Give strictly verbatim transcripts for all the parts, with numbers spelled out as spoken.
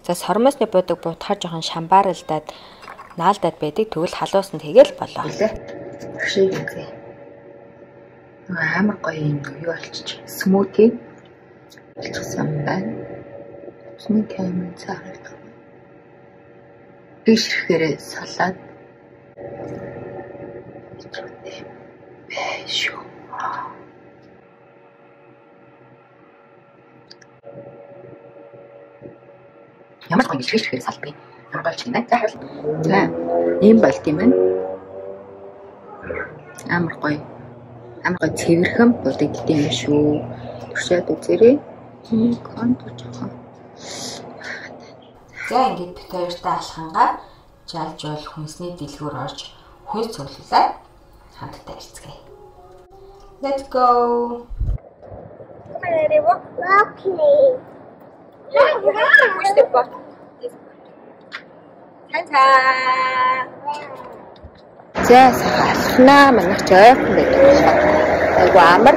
За сормосны буудаг буутахаар жоохон шамбааралдаад наалдаад байдаг. Тэгвэл халуусан тэгэл болоо. Шийг үзье. Амар гоё юм юу болчих. Смути болчихсон байна. Усны камер цаарах. Бишрэхээр салаад Бэшүү. Ямар гоё бишрэхээр салбий. Ямар болж байна. За хавал. За ийм болт юм байна. Амар гоё. Амар гоё цэвэрхэн будагддаг юм шүү. Туршаад үзээрэй. Контур жоохон. За ингээд бид хоёртай алхангаа жалж бол хүнсний дэлгүүр орж хүнс цуглуулаад хамтдаа ирцгээе. Let's go. Come on, Eddie, walk. Okay. Push the button. Та-та. За алхнаа манайх жойхон байдаг болохоор айгу амар.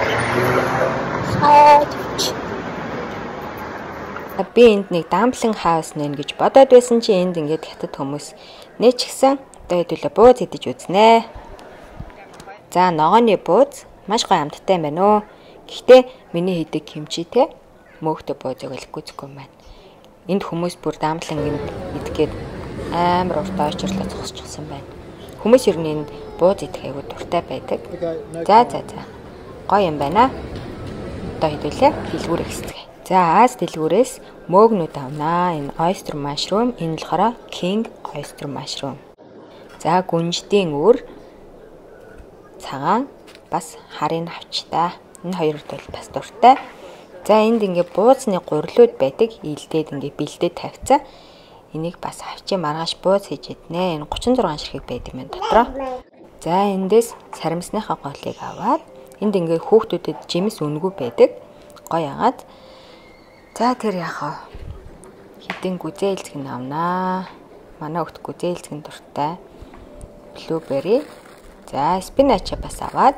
Би энд нэг дамплин хаус нэн гэж бодоод байсан чи энд ингээд хятад хүмүүс нэ ч гэсэн одоо хэдүүлээ бууз идэж үзнэ. За ногооны бууз маш гоё амттай юм байна уу. Гэхдээ миний хийдэг кимчитэй мөөхтэй буузыг олихгүй зүггүй юм байна. Энд хүмүүс бүр дамплин энд идгээд амар уртаа очрлоо зогсчихсан байна. Хүмүүс ер нь энд бууз идэх айгу дуртай байдаг. За за за. Гоё юм байна. Одоо хэдүүлээ дэлгүүрээ хэсцгээе. За Аз дэлгүүрээс мөөгнүүд авнаа. Энэ oyster mushroom, энэ болохоор king oyster mushroom. За гүнждийн үр, цагаан, бас харийн авчтай. Энэ хоёрт бол бас дуртай. За энд ингээ буузны гурилууд байдаг. Ийлдээд ингээ бэлдээд тавьцаа. Энийг бас авчи маргааш бууз хийж иднэ. Энэ гучин зургаан ширхэг байдаг юм дотроо. За эндээс сарамсныхаа голыг аваад энд ингээ хүүхдүүдэд жимс үнгүй байдаг. Гоё агаад. За тэр яхаа хитэн гүзээлцэг нь авнаа. Манай хөлт гүзээлцэг нь дуртай. Blueberry. За спинач бас аваад.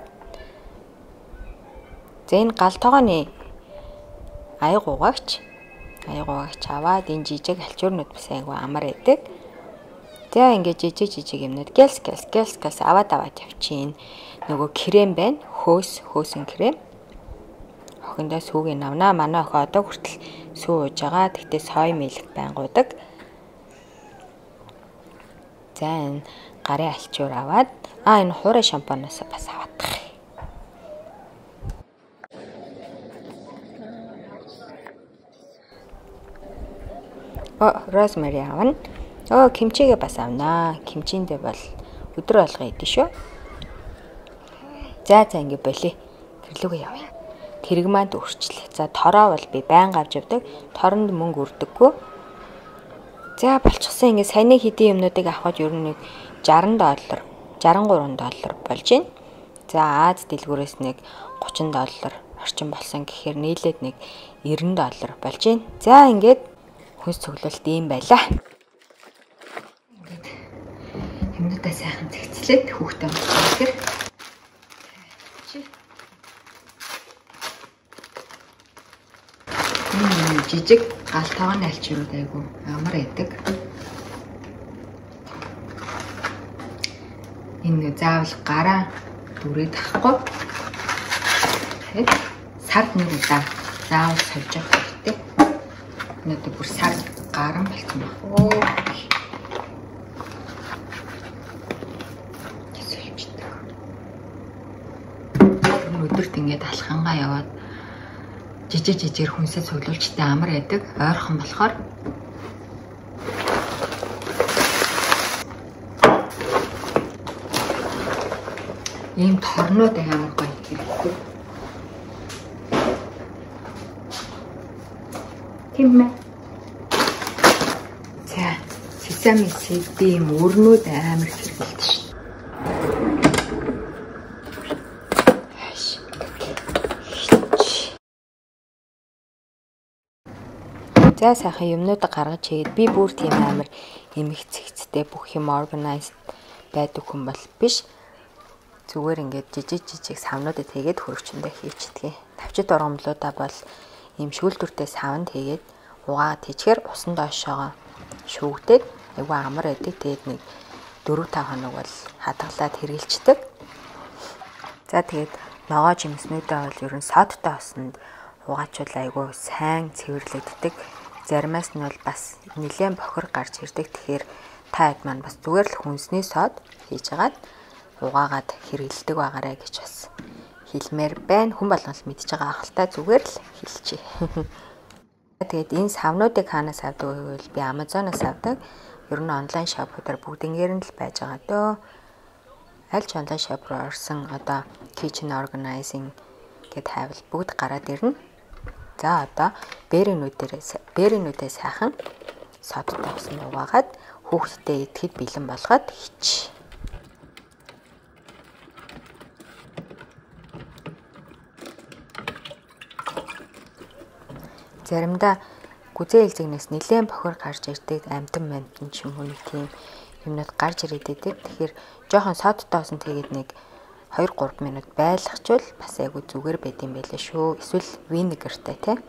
За энэ гал тогооны аягуугаач. Аягуугаач аваад энэ жижиг алчуурнууд бас айгу амар байдаг. За ингээд жижиг жижиг юмнууд гэлс гэлс гэлс гэлс аваад аваад явчихин. Нөгөө крем байна. Хөөс хөөсөн крем. Охиндоо сүүгийг авнаа. Манай охин одоо хүртэл сүү ууж байгаа. Тэгтээ сой мэлэг байнгуудаг. За энэ гарын алчуур аваад аа энэ хуурай шампаноос бас аваадах. О, розмари авна. Оо, кимчигээ бас авнаа. Кимчиндээ бол өдөр болгоо идэв шүү. За за ингэ болий. Гэрлүүгээ явъя. Тэрэг маань өрчлээ. За тороо бол би байнга авч явдаг. Торонд мөнгө өрдөггүй. За болчихсон ингэ саяны хэдийн юмнуудыг авахд ер нь нэг шаран доллар, шаран гурван доллар болж байна. За Аз дэлгүүрээс нэг гучин доллар орчим болсон гэхээр нийлээд нэг найман доллар болж байна. За ингээд хүнс цуглуулт ийм байлаа. Ингээд юмнуудаа сайхан зэгцлээд хүүхдээ болчихсон. Жижиг гал тогооны алчуурууд айгу амар байдаг. Энэ заавал гараа дүрээд авахгүй. Тэгэхэд сард нэг удаа заавал сольж авах хэрэгтэй. Өнөөдөр бүр сар гарan болсон баг. Оо. Ясэлчдэг. Өдөрт ингээд алхангаа яваад жижиг жижиг хүнсээ цуглуулчтай амар байдаг. Ойрхон болохоор ийм торнууд амар гоё хэрэгтэй. Тэмээ. За, сесами сэдийн өрнүүд амар хэрэгэлдэг шүү. За сайхан юмнуудаа гаргаж хийгээд би бүр тийм амар эмх цэгцтэй бүх юм organized байдаг хүн бол биш. Зүгээр ингээд жижиг жижиг савнуудад хийгээд хөрөвчөндөө хийчихдэг. Тавчид ургамлуудаа бол ийм шүүлтүртэй савнд хийгээд угаагаад тийчээр усан доошоо шүүгдээд айгүй амар байдаг. Тэгээд нэг дөрөв тав хоног бол хадгалаад хэргэлцдэг. За тэгээд ногоо жимснүүдээ бол ер нь содтой усанд угаачвал айгүй сайн цэвэрлэгддэг. Заримаас нь бол бас нэлээд бохир гарч ирдэг. Тэгэхээр та хэд маань бас зүгээр л хүнсний сод хийж агаад угаагаад хэргэлдэг байгаарэ гэж бас хэлмээр байна. Хүн болгон л мэдж байгаа ахaltaа зүгээр л хэлчихье. Тэгээд энэ савнуудыг хаанаас авдаг вэ гэвэл би Amazon-аас авдаг. Ер нь онлайн шопуудаар бүгднгээр нь л байж байгаа дөө. Аль ч онлайн шоп руу орсон одоо kitchen organizing гэд хайвал бүгд гараад ирнэ. За одоо бэринүүдээс бэринүүдээ сайхан содтой усан угаагаад хүүхдэд идэхэд бэлэн болгоод хич. Заримдаа гүзээ хэлзэгнээс нэлээд бохор гарч ирдэг амтан мантан ч юм уу нэг тийм юмнууд гарч ирээд байдаг. Тэгэхээр жоохон содтой усан тэгээд нэг хоёр гурав минут байлгачвал бас айгу зүгээр байд юм байлаа шүү. Эсвэл винегертэй тий.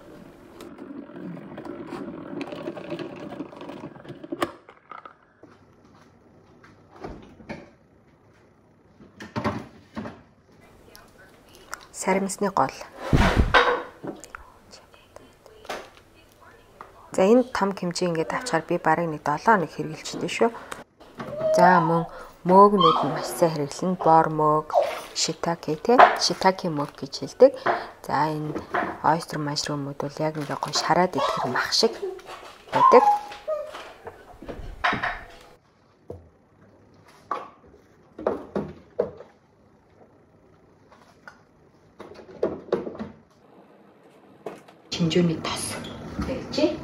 Сарамсны гол. За энэ том хэмжээ ингээд авчаар би барыг нэг долоо хоног хэргэлжтэй шүү. За мөн мөөгнүүд нь маш сайн хэрэглэн бор мөг, шитаке тий. Шитаке мөг гэж хэлдэг. За энэ ойстер машрумууд бол яг нэг гоё шараад идэхэр мах шиг байдаг. Чинжөөний тос байж.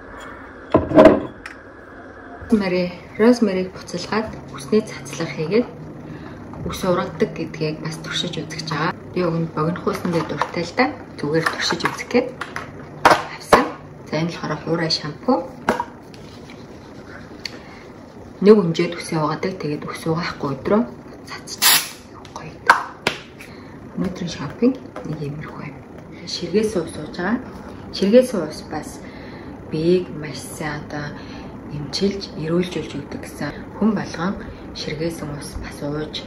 Розмари, розмариг буцалгаад үсний цацлах хийгээд үс ургадаг гэдгийг бас туршиж үзэж байгаа. Би өгөнд богинохуусандээ дуртай л да. Зүгээр туршиж үзэх гээд авсан. За энэ болохоор хуурай шампу. Нэг хэмжээд үсээ угаадаг. Тэгээд үс угаахгүй өдрөө цацчих. Гоё. Өнөөдрийн шопинг нэг иймэрхүү юм. Ширгээс ус ууж байгаа. Ширгээс ус бас биеийг маш сайн одоо эмчилж, эрүүлжүүлж өгдөг гэсэн хүн болгон ширгээс ус бас ууж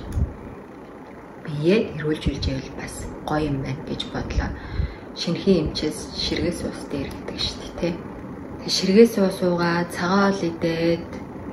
бие эрүүлжүүлж ивэл бас гоё юм байна гэж бодлоо. Шинэхэн эмчээс ширгээс ус дээр гэдэг шүү дээ, тэ. Тэг ширгээс ус уугаад цагаан ол идээд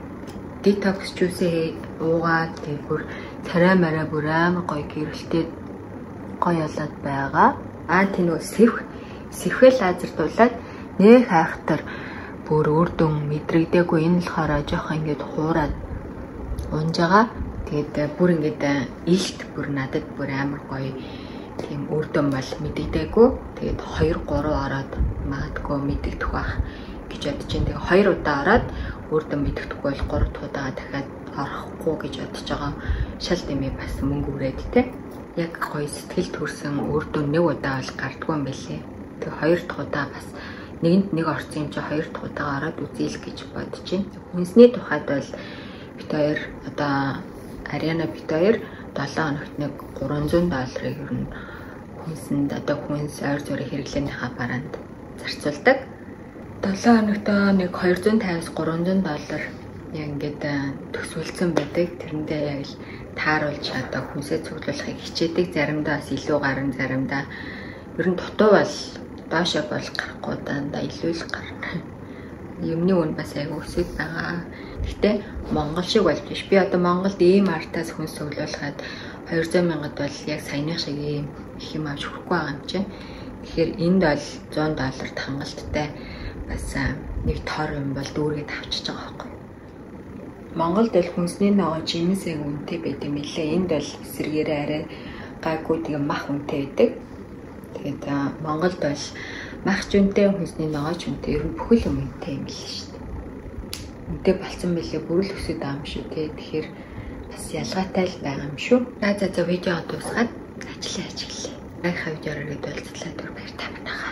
детокс жуусээ уугаад тэг бүр царай мараа бүр амар гоё гэрэлтэй гоё болоод байгаа. Аа тийм нөө сэвх сэвхэл лазердуулаад нэх хайхтар бүр үрдүн мэдрэгдээгүй. Энэ болохоор жоох ингээд хуураад унж байгаа. Тэгээд бүр ингээд илт бүр надад бүр амар гоё тийм үрдүн бол мэдэгдээгүй. Тэгээд хоёр гурав ороод магадгүй мэдэгдэх байх гэж бодож байна. Тэгээд хоёр удаа ороод үрдүн мэдэгдэхгүй бол гурав дахь удаа дахиад орохгүй гэж бодож байгаа. Шал дэмий бас мөнгө үрээд тэ. Яг гоё сэтгэл төрсэн үрдүн нэг удаа бол гардгүй юм билээ. Тэгээд хоёр дахь удаа бас нэгэнд нэг орсон юм чи хоёр дахь удаага ороод үзээл гэж бодож байна. Хүнсний тухайд бол бит хоёр одоо Ariana бит хоёр долоо хоногт нэг гурван зуун долларыг ер нь хүнсэнд одоо хүнс ойр зүрийн хэрэглээнийхаа бараанд зарцуулдаг. долоо хоногтоо нэг хоёр зуун тавиас гурван зуун доллар яг ингээд төсвөлцсөн байдаг. Тэрэндээ яг л тааруулж одоо хүнсээ цуглуулахыг хичээдэг. Заримдаа бас илүү гарна, заримдаа ер нь дутуу бол доошоо бол гарахгүй дандаа илүү л гарна. Юмны үн бас айгүй өсөж байгаа. Гэтэ Монгол шиг болж биш. Би одоо Монголд ийм артаас хүнс цуглуулахад хоёр зуун мянгад бол яг саяных шиг ийм их юм авч хүрэхгүй байгаа юм чинь. Тэгэхээр энд бол зуун долларт хангалттай бас нэг тор юм бол дүүргээд авчиж байгаа байхгүй. Монголд бол хүнсний ногоо жимсээ үнэтэй байт юм лээ. Энд бол эсэргээрээ арай гайгүй тийм мах үнэтэй байдаг. Тэгээд Монголд бол мах жүнтэй хүнсний ногоо жүнтэй ер нь бүхэл юм үнэтэй юм л шүү дээ. Үнэтэй болсон билээ бүр л өсөд байгаа юм шүү те. Тэгэхээр бас ялгаатай л байгаа юм шүү. За за за видео дуусгаад ажиллаа ажиглая. Гайхаа видеороо дэвлэлцлээ дүр баяр та байна.